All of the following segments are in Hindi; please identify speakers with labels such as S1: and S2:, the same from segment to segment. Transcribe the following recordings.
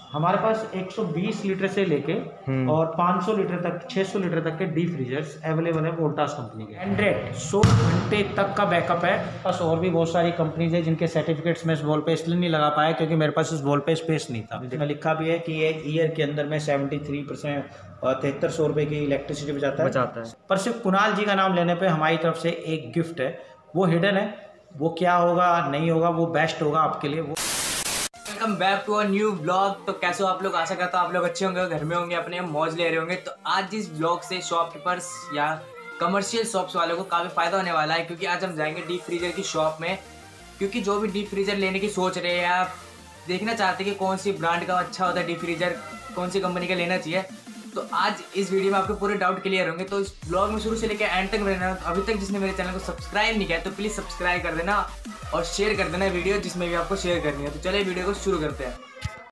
S1: हमारे पास 120 लीटर से लेके और 500 लीटर तक 600 लीटर तक के डीप फ्रीजर्स अवेलेबल है वोल्टास कंपनी के। 100 घंटे तक का बैकअप है। बस और भी बहुत सारी कंपनीज है जिनके सर्टिफिकेट्स में इस वॉल पे इसलिए नहीं लगा पाया क्योंकि मेरे पास इस वॉल पे स्पेस नहीं था। इसमें लिखा भी है कि एक ईयर के अंदर में 73% और 7300 रुपये की इलेक्ट्रिसिटी बचाता है। पर सिर्फ कुणाल जी का नाम लेने पर हमारी तरफ से एक गिफ्ट है, वो हिडन है। वो क्या होगा नहीं होगा वो बेस्ट होगा आपके लिए। वो
S2: welcome back to a new blog. तो कैसे हो आप लोग? आशा करता हूँ आप लोग अच्छे होंगे, घर में होंगे, अपने मौज ले रहे होंगे। तो आज इस ब्लॉग से शॉपकीपर्स या कमर्शियल शॉप्स वालों को काफ़ी फ़ायदा होने वाला है, क्योंकि आज हम जाएंगे डीप फ्रीजर की शॉप में। क्योंकि जो भी डीप फ्रीजर लेने की सोच रहे हैं या देखना चाहते हैं कि कौन सी ब्रांड का अच्छा होता है डीप फ्रीजर, कौन सी कंपनी का लेना चाहिए, तो आज इस वीडियो में आपके पूरे डाउट क्लियर होंगे। तो इस ब्लॉग में शुरू से लेकर एंड तक रहना। अभी तक जिसने मेरे चैनल को सब्सक्राइब नहीं किया तो प्लीज़ सब्सक्राइब कर देना और शेयर कर देना वीडियो जिसमें भी आपको शेयर करनी है। तो चलिए वीडियो को शुरू करते हैं।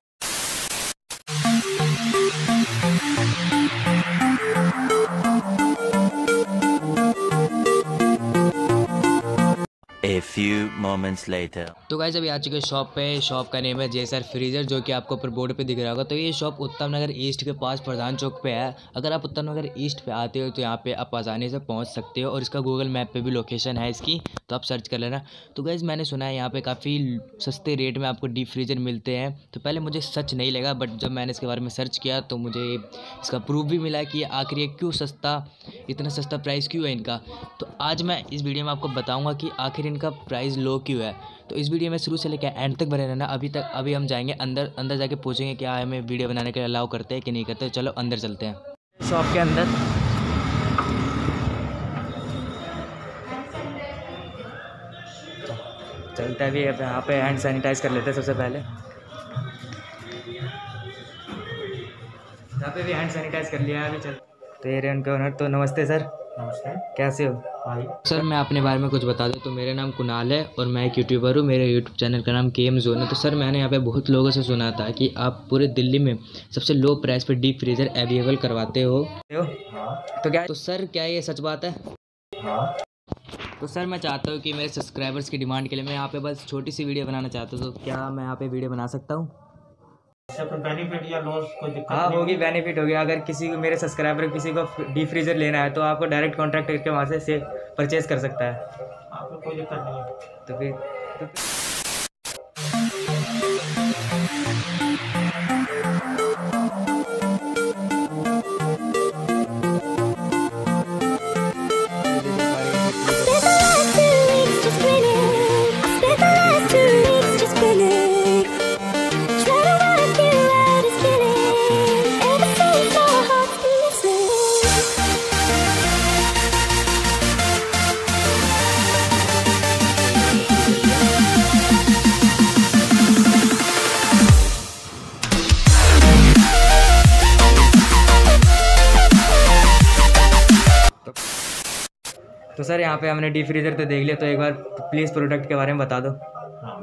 S3: A few moments later.
S2: तो गाइस अभी आ चुके शॉप पे। शॉप का नेम है जेसर फ्रीजर, जो कि आपको ऊपर बोर्ड पे दिख रहा होगा। तो ये शॉप उत्तम नगर ईस्ट के पास प्रधान चौक पे है। अगर आप उत्तम नगर ईस्ट पे आते हो तो यहाँ पे आप आसानी से पहुँच सकते हो और इसका गूगल मैप पे भी लोकेशन है इसकी, तो आप सर्च कर लेना। तो गाइस मैंने सुना है यहाँ पे काफ़ी सस्ते रेट में आपको डीप फ्रीजर मिलते हैं। तो पहले मुझे सच नहीं लगा, बट जब मैंने इसके बारे में सर्च किया तो मुझे इसका प्रूफ भी मिला कि आखिर ये क्यों सस्ता, इतना सस्ता प्राइस क्यों है इनका। तो आज मैं इस वीडियो में आपको बताऊँगा कि आखिर इनका प्राइस लो क्यों है। तो इस वीडियो में शुरू से लेकर एंड तक बने रहना। अभी हम जाएंगे अंदर जाके पूछेंगे क्या हमें वीडियो बनाने के लिए अलाउ करते हैं कि नहीं करते। चलो अंदर चलते हैं शॉप के अंदर। चलते हैं अभी यहाँ पे हैंड सैनिटाइज कर लेते हैं सबसे पहले। यहाँ पे भी हैंड सैनिटाइज कर लिया है अभी। चल तो ये उनके ओनर। तो नमस्ते सर।
S1: नमस्ते,
S2: कैसे हो?
S1: भाई
S2: सर मैं अपने बारे में कुछ बता दूं तो मेरा नाम कुणाल है और मैं एक यूट्यूबर हूँ। मेरे यूट्यूब चैनल का नाम केएम जोन है। तो सर मैंने यहाँ पे बहुत लोगों से सुना था कि आप पूरे दिल्ली में सबसे लो प्राइस पे डीप फ्रीजर अवेलेबल करवाते हो।
S1: हाँ।
S2: तो सर क्या ये सच बात है?
S1: हाँ।
S2: तो सर मैं चाहता हूँ कि मेरे सब्सक्राइबर्स की डिमांड के लिए मैं यहाँ पे बस छोटी सी वीडियो बनाना चाहता हूँ। तो क्या मैं यहाँ पे वीडियो बना सकता हूँ?
S1: बेनिफिट या लॉस कोई दिक्कत
S2: हाँ
S1: नहीं
S2: होगी, बेनिफिट होगी। अगर किसी को, मेरे सब्सक्राइबर किसी को डीप फ्रीजर लेना है तो आपको डायरेक्ट कॉन्टैक्ट करके वहाँ से परचेज कर सकता है।
S1: आपको कोई दिक्कत नहीं है।
S2: तो फिर तो सर यहाँ पे हमने डीप फ्रीजर तो देख लिया, तो एक बार प्लीज़ प्रोडक्ट के बारे में बता दो।
S1: हाँ,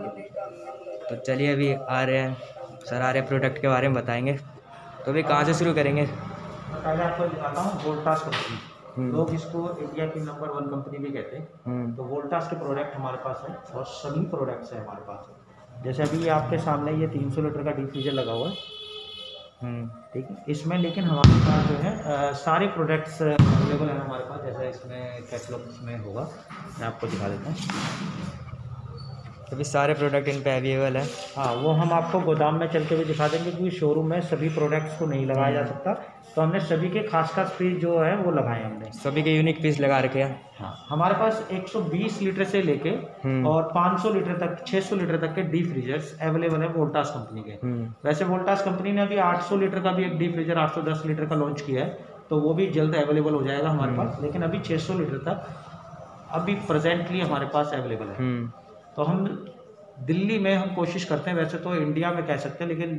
S2: तो चलिए अभी आ रहे हैं सर, आ रहे हैं प्रोडक्ट के बारे में बताएंगे। तो अभी कहाँ से शुरू करेंगे?
S1: पहले आपको दिखाता हूँ वोल्टास कंपनी। लोग इसको इंडिया की नंबर 1 कंपनी भी कहते हैं। तो वोल्टास के प्रोडक्ट हमारे पास है और सभी प्रोडक्ट्स हैं हमारे पास। जैसे अभी आपके सामने ये 300 लीटर का डीप फ्रीजर लगा हुआ है, ठीक है। इसमें लेकिन हमारे पास जो है सारे प्रोडक्ट्स अवेलेबल हैं हमारे पास। जैसे इसमें कैटलॉग में होगा, मैं आपको दिखा देता हूँ।
S2: अभी सारे प्रोडक्ट इन पे अवेलेबल है।
S1: हाँ, वो हम आपको गोदाम में चल के भी दिखा देंगे क्योंकि शोरूम में सभी प्रोडक्ट्स को नहीं लगाया जा सकता। तो हमने सभी के खास पीस जो है वो लगाए हमने।
S2: सभी के यूनिक पीस लगा रखे हैं।
S1: हाँ, हमारे पास 120 लीटर से लेके और 500 लीटर तक 600 लीटर तक के डीप फ्रीजर्स अवेलेबल है वोल्टास कंपनी के। वैसे वोल्टास कंपनी ने अभी 800 लीटर का भी एक डीप फ्रीजर 810 लीटर का लॉन्च किया है, तो वो भी जल्द अवेलेबल हो जाएगा हमारे पास। लेकिन अभी 600 लीटर तक अभी प्रेजेंटली हमारे पास अवेलेबल है। तो हम दिल्ली में हम कोशिश करते हैं, वैसे तो इंडिया में कह सकते हैं, लेकिन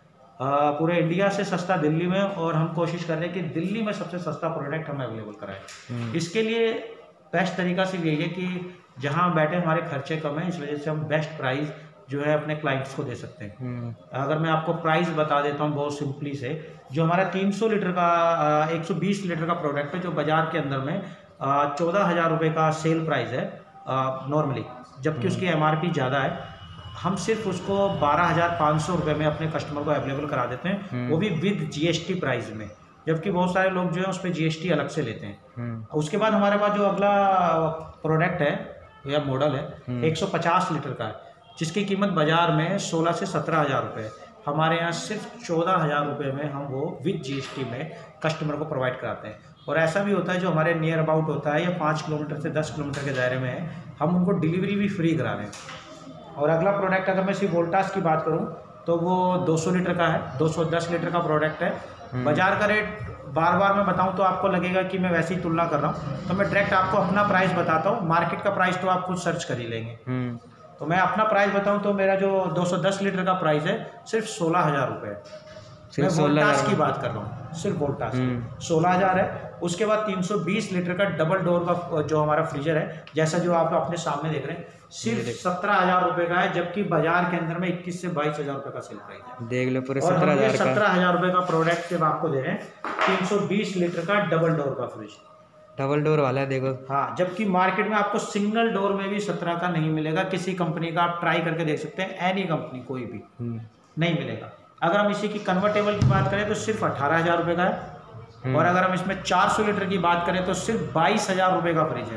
S1: पूरे इंडिया से सस्ता दिल्ली में, और हम कोशिश कर रहे हैं कि दिल्ली में सबसे सस्ता प्रोडक्ट हम अवेलेबल कराएं। इसके लिए बेस्ट तरीका सिर्फ यही है कि जहां बैठे हमारे खर्चे कम हैं, इस वजह से हम बेस्ट प्राइस जो है अपने क्लाइंट्स को दे सकते हैं। अगर मैं आपको प्राइस बता देता हूं बहुत सिंपली से, जो हमारा 300 लीटर का 120 लीटर का प्रोडक्ट है, जो बाजार के अंदर में 14,000 रुपये का सेल प्राइस है नॉर्मली, जबकि उसकी MRP ज़्यादा है। हम सिर्फ उसको 12,500 रुपये में अपने कस्टमर को अवेलेबल करा देते हैं, वो भी विद GST प्राइस में, जबकि बहुत सारे लोग जो है उस पर GST अलग से लेते हैं। उसके बाद हमारे पास जो अगला प्रोडक्ट है या मॉडल है 150 लीटर का है, जिसकी कीमत बाज़ार में 16 से 17,000 रुपये है। हमारे यहाँ सिर्फ 14,000 रुपये में हम वो विद GST में कस्टमर को प्रोवाइड कराते हैं। और ऐसा भी होता है जो हमारे नियर अबाउट होता है या 5 किलोमीटर से 10 किलोमीटर के दायरे में है, हम उनको डिलीवरी भी फ्री करा रहे हैं। और अगला प्रोडक्ट अगर मैं सिर्फ वोल्टास की बात करूँ तो वो 200 लीटर का है, 210 लीटर का प्रोडक्ट है। बाज़ार का रेट बार बार मैं बताऊं तो आपको लगेगा कि मैं वैसे ही तुलना कर रहा हूं, तो मैं डायरेक्ट आपको अपना प्राइस बताता हूं। मार्केट का प्राइस तो आप खुद सर्च कर ही लेंगे। तो मैं अपना प्राइस बताऊं तो मेरा जो 210 लीटर का प्राइस है सिर्फ 16,000 रुपये है। मैं वोल्टास की बात कर रहा हूँ, सिर्फ वोल्टास 16,000 है। उसके बाद 320 लीटर का डबल डोर का जो हमारा फ्रीजर है, जैसा जो आप अपने सामने देख रहे हैं, सिर्फ 17,000 रुपये का है, जबकि बाजार के अंदर में 21 से 22,000 रुपये का सेल प्राइस है।
S2: देख लो पूरे
S1: 17,000 रुपये का प्रोडक्ट सिर्फ आपको दे रहे हैं, 320 लीटर का डबल डोर का फ्रिज,
S2: डबल डोर वाला है देखो।
S1: हाँ, जबकि मार्केट में आपको सिंगल डोर में भी 17 का नहीं मिलेगा। किसी कंपनी का आप ट्राई करके देख सकते हैं, एनी कंपनी कोई भी नहीं मिलेगा। अगर हम इसी की कन्वर्टेबल की बात करें तो सिर्फ 18,000 रुपये का है। और अगर हम इसमें 400 लीटर की बात करें तो सिर्फ 22,000 रुपये का फ्रिज है,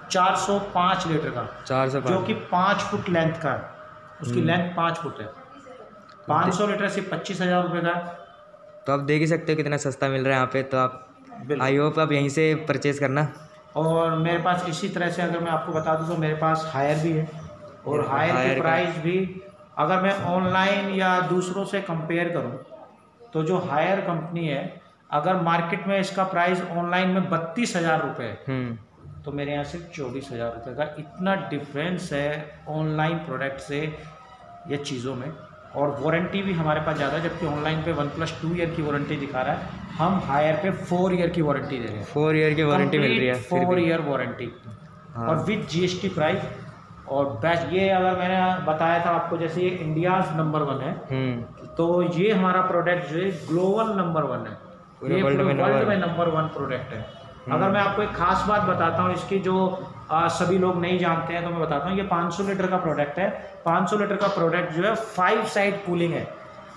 S1: 405 लीटर का, 405 जो कि 5 फुट लेंथ का है, उसकी लेंथ 5 फुट है। 500 लीटर सिर्फ 25,000 रुपये का है।
S2: तो आप देख ही सकते हो कितना सस्ता मिल रहा है यहाँ पे। तो आप आई होप आप यहीं से परचेज करना।
S1: और मेरे पास इसी तरह से अगर मैं आपको बता दूं तो मेरे पास हायर भी है, और हायर की प्राइस भी अगर मैं ऑनलाइन या दूसरों से कंपेयर करूं तो जो हायर कंपनी है, अगर मार्केट में इसका प्राइस ऑनलाइन में 32,000 रुपये है, तो मेरे यहाँ सिर्फ 24,000 रुपये का। इतना डिफरेंस है ऑनलाइन प्रोडक्ट से ये चीज़ों में। और वारंटी भी हमारे पास ज़्यादा है, जबकि ऑनलाइन पे 1+2 ईयर की वारंटी दिखा रहा है, हम हायर पे 4 ईयर की वारंटी दे रहे हैं।
S2: 4 ईयर की वारंटी मिल रही है,
S1: 4 ईयर वारंटी और विद GST प्राइस। और बेस्ट ये अगर मैंने बताया था आपको, जैसे ये इंडियाज़ नंबर 1 है, तो ये हमारा प्रोडक्ट जो है ग्लोबल नंबर 1 है, ये वर्ल्ड में नंबर 1 प्रोडक्ट है। अगर मैं आपको एक खास बात बताता हूँ इसकी, जो सभी लोग नहीं जानते हैं, तो मैं बताता हूँ। ये 500 लीटर का प्रोडक्ट है। 500 लीटर का प्रोडक्ट जो है 5 साइड कूलिंग है।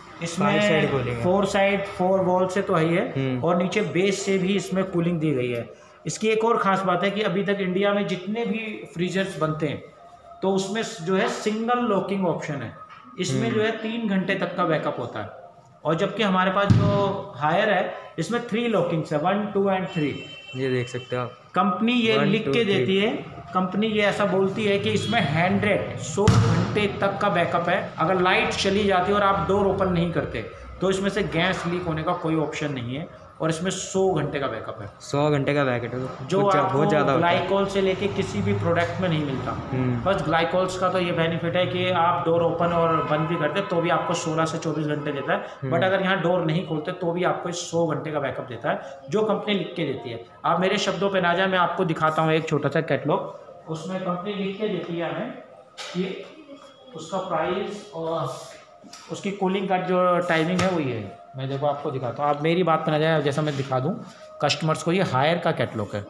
S1: इसमें 4 साइड 4 वॉल से तो है, और नीचे बेस से भी इसमें कूलिंग दी गई है। इसकी एक और ख़ास बात है कि अभी तक इंडिया में जितने भी फ्रीजर्स बनते हैं तो उसमें जो है सिंगल लॉकिंग ऑप्शन है। इसमें जो है 3 घंटे तक का बैकअप होता है। और जबकि हमारे पास जो हायर है इसमें 3 लॉकिंग्स है, 1, 2 एंड 3।
S2: ये देख सकते हो आप।
S1: कंपनी ये लिख के देती है, कंपनी ये ऐसा बोलती है कि इसमें 100 घंटे तक का बैकअप है। अगर लाइट चली जाती है और आप डोर ओपन नहीं करते तो इसमें से गैस लीक होने का कोई ऑप्शन नहीं है। और इसमें 100 घंटे का बैकअप है।
S2: 100 घंटे का बैकअप है,
S1: जो आपको ग्लाइकोल से लेके किसी भी प्रोडक्ट में नहीं मिलता। बस ग्लाइकोल्स का तो ये बेनिफिट है कि आप डोर ओपन और बंद भी करते तो भी आपको 16 से 24 घंटे देता है। बट अगर यहाँ डोर नहीं खोलते तो भी आपको 100 घंटे का बैकअप देता है, जो कंपनी लिख के देती है। आप मेरे शब्दों पर ना जाए, मैं आपको दिखाता हूँ एक छोटा सा कैटलॉग। उसमें कंपनी लिख के देती है हमें कि उसका प्राइस और उसकी कूलिंग का जो टाइमिंग है वही है। मैं देखो आपको दिखाता हूँ, आप मेरी बात पे ना जाए, जैसा मैं दिखा दूँ कस्टमर्स को। ये हायर का कैटलॉग है,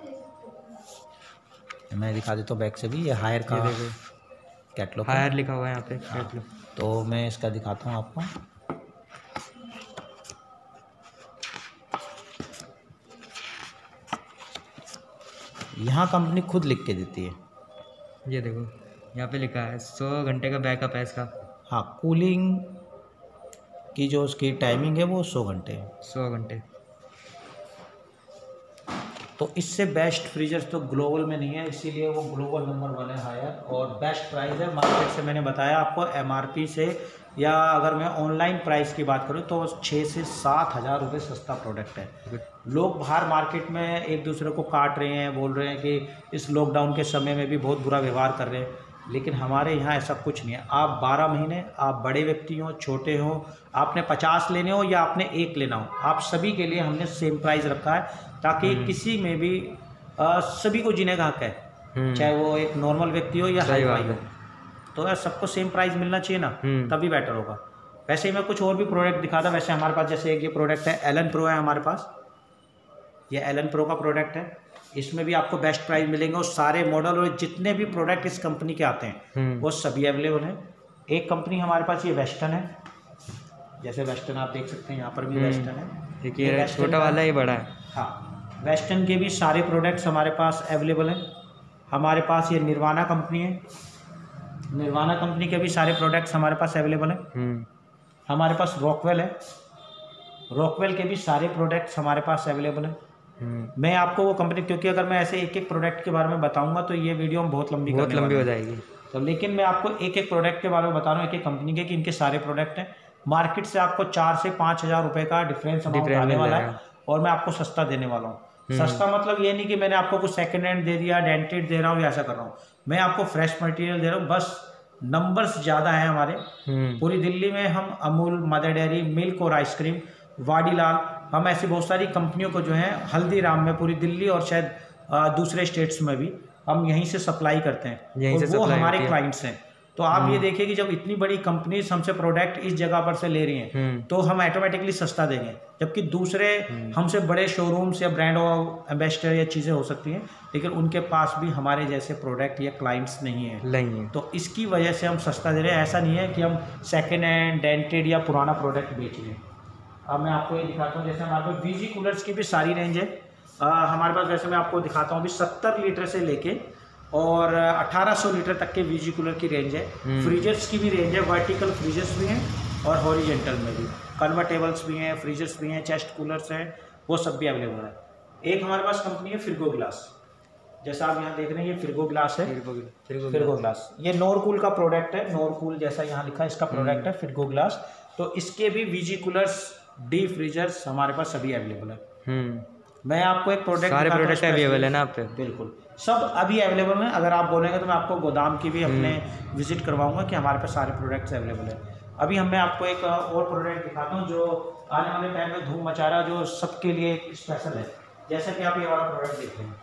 S1: मैं दिखा देता हूँ बैक से भी। ये हायर का कैटलॉग,
S2: हायर लिखा हुआ है यहाँ पे कैटलॉग।
S1: तो मैं इसका दिखाता हूँ आपको। यहाँ कंपनी खुद लिख के देती है।
S2: ये देखो यहाँ पे लिखा है 100 घंटे का बैकअप है इसका।
S1: हाँ, कूलिंग की जो उसकी टाइमिंग है वो 100 घंटे है।
S2: 100 घंटे।
S1: तो इससे बेस्ट फ्रीजर्स तो ग्लोबल में नहीं है, इसीलिए वो ग्लोबल नंबर 1 है हायर। और बेस्ट प्राइस है मार्केट से। मैंने बताया आपको MRP से, या अगर मैं ऑनलाइन प्राइस की बात करूँ तो 6 से 7 हज़ार रुपये सस्ता प्रोडक्ट है। लोग बाहर मार्केट में एक दूसरे को काट रहे हैं, बोल रहे हैं कि इस लॉकडाउन के समय में भी बहुत बुरा व्यवहार कर रहे हैं, लेकिन हमारे यहाँ ऐसा कुछ नहीं है। आप 12 महीने, आप बड़े व्यक्ति हो, छोटे हो, आपने 50 लेने हो या आपने 1 लेना हो, आप सभी के लिए हमने सेम प्राइस रखा है, ताकि किसी में भी सभी को जीने का हक है, चाहे वो एक नॉर्मल व्यक्ति हो या हाई फाई हो। तो सबको सेम प्राइस मिलना चाहिए ना, तभी बेटर होगा। वैसे ही मैं कुछ और भी प्रोडक्ट दिखाता। वैसे हमारे पास जैसे एक ये प्रोडक्ट है, एलन प्रो है हमारे पास। ये एलन प्रो का प्रोडक्ट है। इसमें भी आपको बेस्ट प्राइस मिलेंगे, और सारे मॉडल और जितने भी प्रोडक्ट इस कंपनी के आते हैं वो सभी अवेलेबल हैं। एक कंपनी हमारे पास ये वेस्टर्न है, जैसे वेस्टर्न आप देख सकते हैं, यहाँ पर भी वेस्टर्न है।
S2: देखिए छोटा वाला ही बड़ा है।
S1: हाँ, वेस्टर्न के भी सारे प्रोडक्ट्स हमारे पास अवेलेबल हैं। हमारे पास ये निर्वाणा कंपनी है, निर्वाणा कंपनी के भी सारे प्रोडक्ट्स हमारे पास अवेलेबल हैं। हमारे पास रॉकवेल है, रॉकवेल के भी सारे प्रोडक्ट्स हमारे पास अवेलेबल हैं। मैं आपको वो कंपनी, क्योंकि अगर मैं ऐसे एक एक प्रोडक्ट के बारे में बताऊंगा तो ये वीडियो बहुत लंबी
S2: हो जाएगी,
S1: तो लेकिन मैं आपको एक एक प्रोडक्ट के बारे में बता रहा हूँ, एक एक कंपनी के, कि इनके सारे प्रोडक्ट हैं। मार्केट से आपको 4 से 5 हज़ार रुपये का डिफरेंस आने वाला है, और मैं आपको सस्ता देने वाला हूँ। सस्ता मतलब ये नहीं कि मैंने आपको कुछ सेकंड हैंड दे दिया, डेंटेड दे रहा हूँ या ऐसा कर रहा हूँ। मैं आपको फ्रेश मटेरियल दे रहा हूँ, बस नंबर्स ज़्यादा हैं हमारे। पूरी दिल्ली में हम अमूल, मदर डेयरी, मिल्क और आइसक्रीम, वाडीलाल, हम ऐसी बहुत सारी कंपनियों को जो है हल्दीराम में पूरी दिल्ली और शायद दूसरे स्टेट्स में भी हम यहीं से सप्लाई करते हैं, और वो हमारे क्लाइंट्स हैं। तो आप ये देखिए कि जब इतनी बड़ी कंपनीज हमसे प्रोडक्ट इस जगह पर से ले रही हैं तो हम ऑटोमेटिकली सस्ता देंगे, जबकि दूसरे हमसे बड़े शोरूम्स या ब्रांड एम्बेसडर या चीज़ें हो सकती हैं, लेकिन उनके पास भी हमारे जैसे प्रोडक्ट या क्लाइंट्स नहीं है। तो इसकी वजह से हम सस्ता दे रहे हैं। ऐसा नहीं है कि हम सेकेंड हैंड, डेंटेड या पुराना प्रोडक्ट बेच रहे हैं। अब मैं आपको ये दिखाता हूँ, जैसे हमारे पास वीजी कूलर्स की भी सारी रेंज है हमारे पास। जैसे मैं आपको दिखाता हूँ, अभी 70 लीटर से लेके और 1800 लीटर तक के वीजी कूलर की रेंज है। फ्रीजर्स की भी रेंज है, वर्टिकल फ्रीजर्स भी हैं और हॉरिजेंटल में भी, कन्वर्टेबल्स भी हैं, फ्रीजर्स भी हैं, चेस्ट कूलर्स हैं, वो सब भी अवेलेबल है। एक हमारे पास कंपनी है फिरगो ग्लास, जैसा आप यहाँ देख रहे हैं, ये फिरगो ग्लास है। फिरगो ग्लास ये नोरकूल का प्रोडक्ट है, नोरकूल जैसा यहाँ लिखा है इसका प्रोडक्ट है फिरगो ग्लास। तो इसके भी वीजी कूलर्स, डी फ्रीजर्स हमारे पास सभी अवेलेबल है। मैं आपको एक प्रोडक्ट,
S2: सारे प्रोडक्ट अवेलेबल है ना आप पे?
S1: बिल्कुल सब अभी अवेलेबल हैं। अगर आप बोलेंगे तो मैं आपको गोदाम की भी अपने विजिट करवाऊंगा कि हमारे पास सारे प्रोडक्ट्स अवेलेबल है। अभी मैं आपको एक और प्रोडक्ट दिखाता हूँ जो आने वाले टाइम में धूम मचा रहा है, जो सबके लिए स्पेशल है। जैसा कि आप ये वाला प्रोडक्ट देख रहे हैं,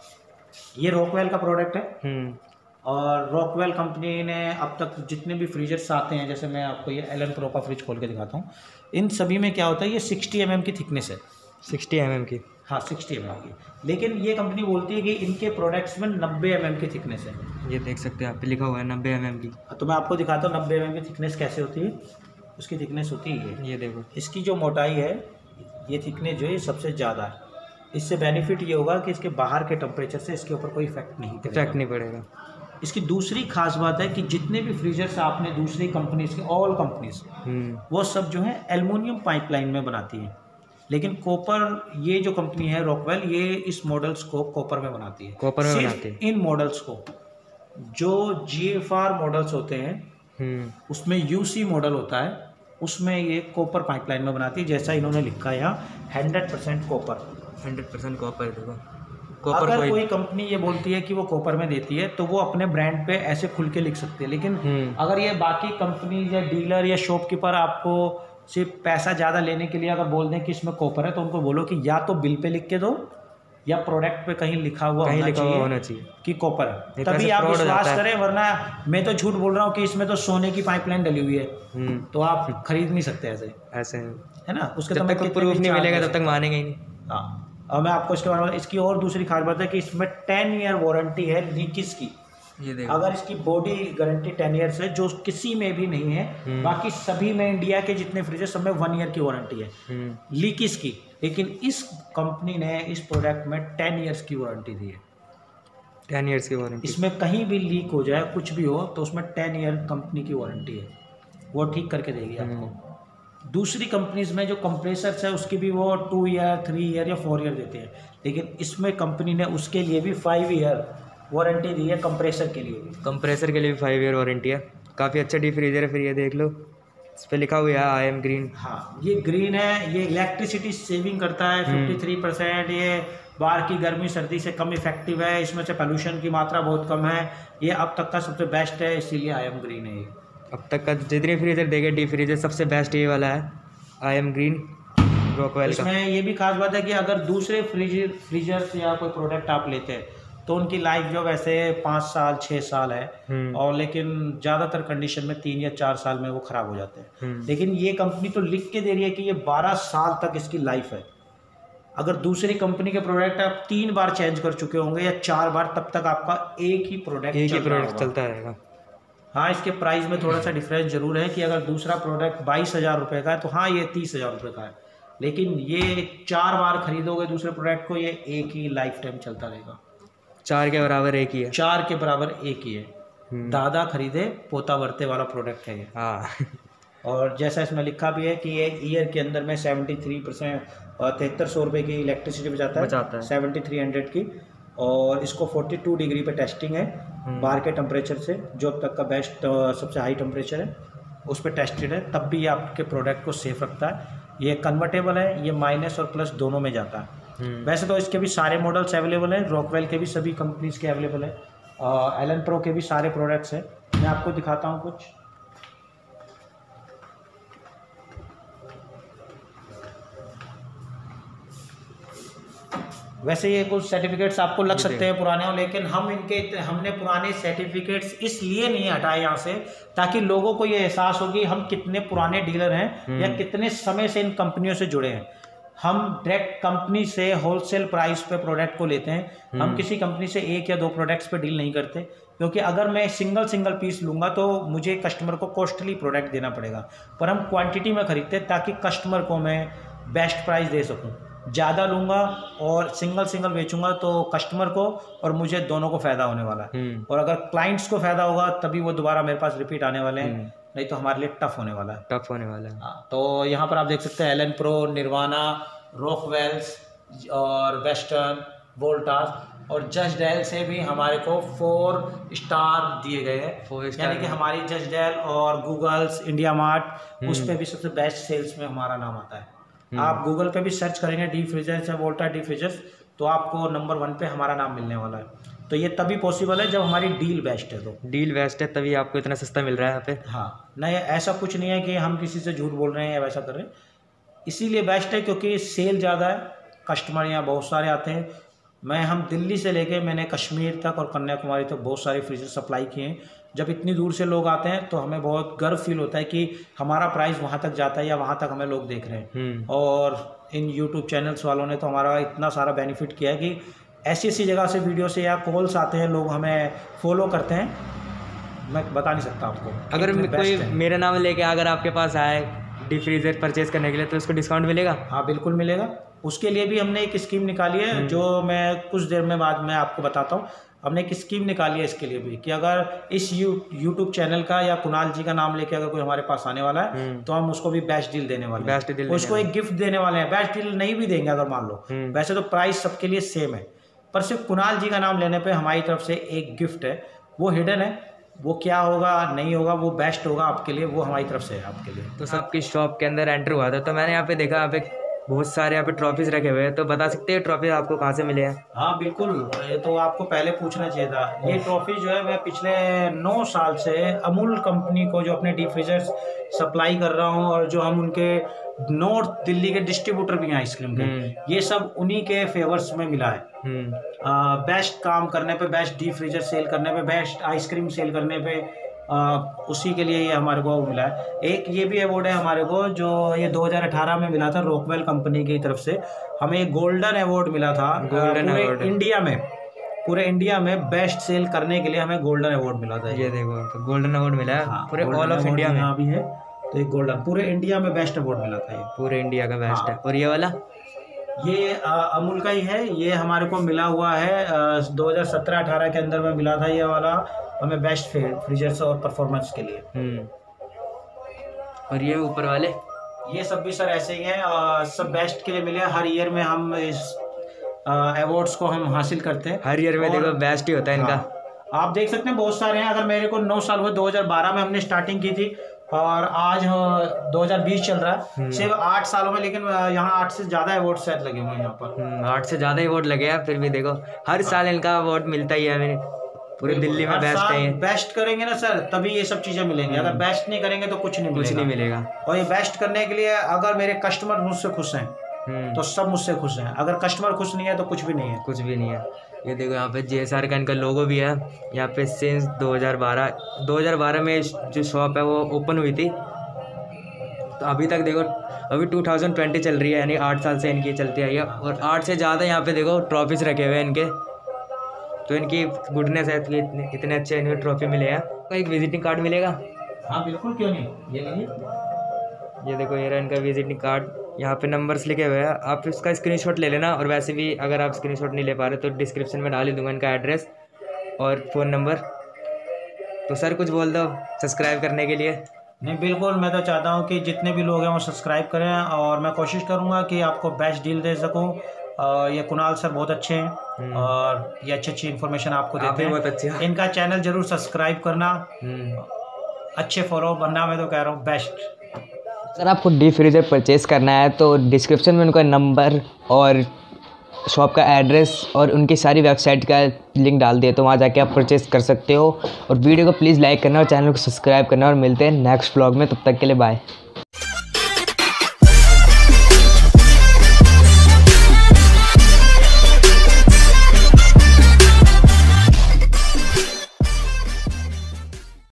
S1: ये रॉकवेल का प्रोडक्ट है। और रॉकवेल कंपनी ने अब तक जितने भी फ्रीजर्स आते हैं, जैसे मैं आपको ये एलन प्रो का फ्रिज खोल के दिखाता हूँ, इन सभी में क्या होता है, ये 60 mm की थिकनेस है।
S2: 60 mm की?
S1: हाँ 60 mm की, लेकिन ये कंपनी बोलती है कि इनके प्रोडक्ट्स में 90 mm की थिकनेस है।
S2: ये देख सकते हैं आप पे लिखा हुआ है 90 mm की।
S1: तो मैं आपको दिखाता हूँ 90 mm की थिकनेस कैसे होती है। उसकी थिकनेस होती है
S2: ये देखो, इसकी
S1: जो मोटाई है, ये थिकनेस जो है सबसे ज़्यादा है। इससे बेनिफिट ये होगा कि इसके बाहर के टेम्परेचर से इसके ऊपर कोई इफेक्ट नहीं पड़ेगा। इसकी दूसरी खास बात है कि जितने भी फ्रीजर्स आपने दूसरी कंपनीज के, ऑल कंपनीज वो सब जो है एल्युमिनियम पाइपलाइन में बनाती हैं, लेकिन कॉपर, ये जो कंपनी है रॉकवेल, ये इस मॉडल्स को कॉपर में बनाती है।
S2: कॉपर में बनाती है
S1: इन मॉडल्स को। जो GFR मॉडल्स होते हैं उसमें UC मॉडल होता है, उसमें ये कॉपर पाइपलाइन में बनाती है। जैसा इन्होंने लिखा है यहाँ 100% कॉपर,
S2: 100% कॉपर। देखो,
S1: अगर कोई कंपनी ये बोलती है कि वो कॉपर में देती है तो वो अपने ब्रांड पे ऐसे खुल के लिख सकती है, लेकिन अगर ये बाकी कंपनी या डीलर या शॉपकीपर आपको सिर्फ पैसा ज़्यादा लेने के लिए अगर बोल दें कि इसमें कॉपर है, तो उनको बोलो कि या तो बिल पे लिख के दो या प्रोडक्ट पे कहीं लिखा हुआ होना चाहिए कि कॉपर है, तभी आप विश्वास करें। वरना मैं तो झूठ बोल रहा हूँ कि इसमें तो सोने की पाइपलाइन डली हुई है, तो आप खरीद नहीं सकते ऐसे है ना। उसके
S2: जब तक प्रूफ नहीं मिलेगा तब तक मानेंगे ही नहीं।
S1: हाँ, और मैं आपको इसके बारे में, इसकी और दूसरी खास बात है कि इसमें 10 ईयर वारंटी है लीकेज की। अगर इसकी बॉडी गारंटी 10 ईयर्स है, जो किसी में भी नहीं है, बाकी सभी में इंडिया के जितने फ्रिज है सब में 1 ईयर की वारंटी है लीकेज की, लेकिन इस कंपनी ने इस प्रोडक्ट में 10 ईयर्स की वारंटी दी है।
S2: 10 ईयर्स की वारंटी।
S1: इसमें कहीं भी लीक हो जाए, कुछ भी हो, तो उसमें 10 ईयर कंपनी की वारंटी है, वो ठीक करके देगी आपको। दूसरी कंपनीज में जो कंप्रेसर्स है उसकी भी वो 2 ईयर, 3 ईयर या 4 ईयर देते हैं, लेकिन इसमें कंपनी ने उसके लिए भी 5 ईयर वारंटी दी है। कंप्रेसर के लिए भी,
S2: 5 ईयर वारंटी है। काफ़ी अच्छा डीप फ्रीजर है। फिर ये देख लो, इस पर लिखा हुआ है आई एम ग्रीन।
S1: हाँ, ये ग्रीन है, ये इलेक्ट्रिसिटी सेविंग करता है 53%। ये बाहर की गर्मी सर्दी से कम इफेक्टिव है, इसमें से पोल्यूशन की मात्रा बहुत कम है। ये अब तक का सबसे बेस्ट है, इसीलिए आई एम ग्रीन है। ये
S2: अब तक का जितने फ्रीजर देखे डीप फ्रीजर सबसे बेस्ट ये वाला है, आई एम ग्रीन रॉकवेल का।
S1: इसमें ये भी खास बात है कि अगर दूसरे फ्रीजर्स या कोई प्रोडक्ट आप लेते हैं तो उनकी लाइफ जो वैसे 5 साल 6 साल है, और लेकिन ज़्यादातर कंडीशन में 3 या 4 साल में वो ख़राब हो जाते हैं। लेकिन ये कंपनी तो लिख के दे रही है कि ये 12 साल तक इसकी लाइफ है। अगर दूसरी कंपनी के प्रोडक्ट आप 3 बार चेंज कर चुके होंगे या 4 बार, तब तक आपका एक ही प्रोडक्ट
S2: चलता रहेगा।
S1: हाँ, इसके प्राइस में थोड़ा सा डिफरेंस जरूर है कि अगर दूसरा प्रोडक्ट 22,000 रुपये का है तो हाँ ये 30,000 रुपये का है, लेकिन ये 4 बार खरीदोगे दूसरे प्रोडक्ट को, ये एक ही लाइफ टाइम चलता रहेगा।
S2: 4 के बराबर एक ही है।
S1: 4 के बराबर एक ही है। दादा खरीदे पोता बरते वाला प्रोडक्ट है ये।
S2: हाँ।
S1: और जैसा इसमें लिखा भी है कि ये ईयर के अंदर में 73% और 7300 रुपये की इलेक्ट्रिसिटी बचाता है 7300 की। और इसको 42 डिग्री पे टेस्टिंग है बाहर के टेम्परेचर से, जो अब तक का बेस्ट सबसे हाई टेम्परेचर है उस पर टेस्टेड है, तब भी ये आपके प्रोडक्ट को सेफ रखता है। ये कन्वर्टेबल है, ये माइनस और प्लस दोनों में जाता है। वैसे तो इसके भी सारे मॉडल्स अवेलेबल हैं, रॉकवेल के भी सभी कंपनीज के अवेलेबल है, एलन प्रो के भी सारे प्रोडक्ट्स हैं। मैं आपको दिखाता हूँ कुछ। वैसे ये कुछ सर्टिफिकेट्स आपको लग सकते हैं पुराने हो, लेकिन हमने पुराने सर्टिफिकेट्स इसलिए नहीं हटाए यहाँ से ताकि लोगों को ये एहसास हो कि हम कितने पुराने डीलर हैं या कितने समय से इन कंपनियों से जुड़े हैं। हम डायरेक्ट कंपनी से होलसेल प्राइस पे प्रोडक्ट को लेते हैं। हम किसी कंपनी से 1 या 2 प्रोडक्ट्स पे डील नहीं करते, क्योंकि अगर मैं सिंगल पीस लूँगा तो मुझे कस्टमर को कॉस्टली प्रोडक्ट देना पड़ेगा, पर हम क्वांटिटी में खरीदते हैं ताकि कस्टमर को मैं बेस्ट प्राइस दे सकूँ। ज़्यादा लूँगा और सिंगल बेचूंगा तो कस्टमर को और मुझे दोनों को फ़ायदा होने वाला है, और अगर क्लाइंट्स को फ़ायदा होगा तभी वो दोबारा मेरे पास रिपीट आने वाले हैं, नहीं तो हमारे लिए टफ होने वाला है। तो यहाँ पर आप देख सकते हैं एलन प्रो, निर्वाणा, रॉकवेल्स और वेस्टर्न, वोल्टास और जस्ट डायल से भी हमारे को 4 स्टार दिए गए हैं, यानी कि हमारी जस्ट डायल और गूगल्स, इंडिया मार्ट उस पर भी सबसे बेस्ट सेल्स में हमारा नाम आता है। आप गूगल पे भी सर्च करेंगे डीप फ्रीजर्स या वोल्टा डीप फ्रीजर्स तो आपको नंबर 1 पे हमारा नाम मिलने वाला है। तो ये तभी पॉसिबल है जब हमारी डील बेस्ट है। तो
S2: डील बेस्ट है तभी आपको इतना सस्ता मिल रहा है यहाँ पे।
S1: हाँ, नहीं ऐसा कुछ नहीं है कि हम किसी से झूठ बोल रहे हैं या वैसा कर रहे हैं, इसीलिए बेस्ट है क्योंकि सेल ज़्यादा है, कस्टमर यहाँ बहुत सारे आते हैं। हम दिल्ली से लेके मैंने कश्मीर तक और कन्याकुमारी तक बहुत सारे फ्रीजर सप्लाई किए हैं। जब इतनी दूर से लोग आते हैं तो हमें बहुत गर्व फील होता है कि हमारा प्राइस वहाँ तक जाता है या वहाँ तक हमें लोग देख रहे हैं। और इन यूट्यूब चैनल्स वालों ने तो हमारा इतना सारा बेनिफिट किया है कि ऐसी जगह से वीडियो से या कॉल्स आते हैं, लोग हमें फॉलो करते हैं, मैं बता नहीं सकता आपको।
S2: अगर कोई मेरा नाम लेके अगर आपके पास आए डीप फ्रीजर परचेज करने के लिए तो उसको डिस्काउंट मिलेगा?
S1: हाँ बिल्कुल मिलेगा। उसके लिए भी हमने एक स्कीम निकाली है जो मैं कुछ देर में बाद में आपको बताता हूँ। हमने एक स्कीम निकाली है इसके लिए भी कि अगर इस यूट्यूब चैनल का या कुणाल जी का नाम लेके अगर कोई हमारे पास आने वाला है तो हम उसको भी बेस्ट डील देने वाले हैं, उसको एक गिफ्ट देने वाले हैं। बेस्ट डील नहीं भी देंगे अगर मान लो, वैसे तो प्राइस सबके लिए सेम है, पर सिर्फ कुणाल जी का नाम लेने पे हमारी तरफ से एक गिफ्ट है, वो हिडन है, वो क्या होगा नहीं होगा, वो बेस्ट होगा आपके लिए, वो हमारी तरफ से है आपके लिए।
S2: तो सबकी शॉप के अंदर एंटर हुआ था तो मैंने यहाँ पे देखा यहाँ पे बहुत सारे यहाँ पे ट्रॉफीज रखे हुए हैं, तो बता सकते हैं ट्रॉफी आपको कहाँ से मिले हैं?
S1: हाँ बिल्कुल, ये तो आपको पहले पूछना चाहिए था। ये ट्रॉफी जो है मैं पिछले 9 साल से अमूल कंपनी को जो अपने डीप फ्रीजर्स सप्लाई कर रहा हूँ और जो हम उनके नॉर्थ दिल्ली के डिस्ट्रीब्यूटर भी हैं आइसक्रीम के, ये सब उन्हीं के फेवर्स में मिला है। बेस्ट काम करने पे, बेस्ट डीप फ्रीजर सेल करने पे, बेस्ट आइसक्रीम सेल करने पे, उसी के लिए ये हमारे को मिला है। एक ये भी अवार्ड है हमारे को जो ये 2018 में मिला था रॉकवेल कंपनी की तरफ से, हमें एक गोल्डन अवार्ड मिला था। पूरे इंडिया में बेस्ट सेल करने के लिए हमें गोल्डन अवार्ड मिला था।
S2: ये देखो तो गोल्डन अवार्ड मिला है।
S1: हाँ,
S2: पूरे ऑल ऑफ इंडिया में
S1: भी है, तो एक गोल्डन पूरे इंडिया में बेस्ट अवार्ड मिला था। ये
S2: पूरे इंडिया का बेस्ट है। और ये वाला
S1: ये अमूल का ही है, ये हमारे को मिला हुआ है 2017-18 के अंदर में मिला था ये वाला हमें बेस्ट फ्रीजर्स और परफॉर्मेंस के लिए।
S2: और ये ऊपर वाले
S1: ये सब भी सर ऐसे ही हैं, सब बेस्ट के लिए मिले। हर ईयर में हम इस अवार्ड्स को हम हासिल करते हैं।
S2: हर ईयर में देखो बेस्ट ही होता है इनका।
S1: आप देख सकते हैं बहुत सारे हैं। अगर मेरे को 9 साल हुए, 2012 में हमने स्टार्टिंग की थी और आज 2020 चल रहा है, सिर्फ 8 सालों में, लेकिन यहाँ 8 से ज़्यादा अवार्ड शायद लगे हुए हैं यहाँ पर।
S2: 8 से ज़्यादा अवार्ड लगे हैं, फिर भी देखो हर साल इनका अवार्ड मिलता ही है। हमें पूरे दिल्ली में बेस्ट है।
S1: बेस्ट करेंगे ना सर तभी ये सब चीज़ें मिलेंगी, अगर बेस्ट नहीं करेंगे तो कुछ नहीं मिलेगा। और ये बेस्ट करने के लिए अगर मेरे कस्टमर मुझसे खुश हैं तो सब मुझसे खुश हैं, अगर कस्टमर खुश नहीं है तो कुछ भी नहीं है। ये देखो यहाँ पे JSR का इनका लोगो भी है। यहाँ पे सिंस 2012 में जो शॉप है वो ओपन हुई थी, तो अभी तक देखो अभी 2020 चल रही है, यानी 8 साल से इनकी चलती आई है। और 8 से ज़्यादा यहाँ पे देखो ट्रॉफीज रखे हुए हैं इनके, तो इनकी गुडनेस है कि इतने अच्छे इन्हें ट्रॉफी मिले हैं।
S2: का एक विजिटिंग कार्ड मिलेगा?
S1: हाँ बिल्कुल, क्यों नहीं, ये लीजिए।
S2: ये देखो, ये रहा इनका विजिटिंग कार्ड। यहाँ पे नंबर्स लिखे हुए हैं, आप इसका स्क्रीनशॉट ले लेना। और वैसे भी अगर आप स्क्रीनशॉट नहीं ले पा रहे तो डिस्क्रिप्शन में डाल ही दूंगा इनका एड्रेस और फ़ोन नंबर। तो सर कुछ बोल दो सब्सक्राइब करने के लिए।
S1: नहीं बिल्कुल, मैं तो चाहता हूँ कि जितने भी लोग हैं वो सब्सक्राइब करें, और मैं कोशिश करूँगा कि आपको बेस्ट डील दे सकूँ। ये कुणाल सर बहुत अच्छे हैं और ये अच्छी इन्फॉर्मेशन आपको देते हैं।
S2: बहुत अच्छे हैं।
S1: इनका चैनल जरूर सब्सक्राइब करना, अच्छे फॉलो बनना, मैं तो कह रहा हूँ बेस्ट।
S2: अगर आपको डीप फ्रीज़र परचेज़ करना है तो डिस्क्रिप्शन में उनका नंबर और शॉप का एड्रेस और उनकी सारी वेबसाइट का लिंक डाल दिया, तो वहाँ जाके आप परचेज़ कर सकते हो। और वीडियो को प्लीज़ लाइक करना और चैनल को सब्सक्राइब करना, और मिलते हैं नेक्स्ट व्लॉग में। तब तक के लिए बाय।